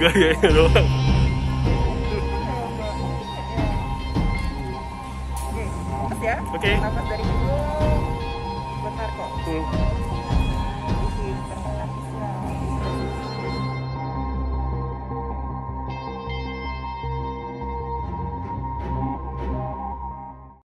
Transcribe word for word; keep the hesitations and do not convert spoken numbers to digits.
gayanya doang. Oke, ya. Oke. Nafas dari hidung, bentar kok. Hmm. Isi pernafasan.